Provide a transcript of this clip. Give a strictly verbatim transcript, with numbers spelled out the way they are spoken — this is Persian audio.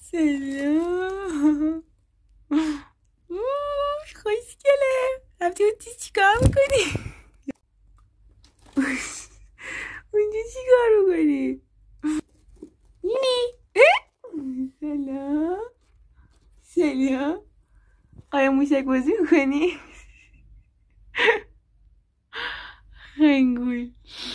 سلام. خوشگله. رفتی اون چی چیکار میکنی؟ اونجا چیکار میکنی؟ اینی؟ سلام. سلام. آیا موشک بازی میکنی؟ خنگول.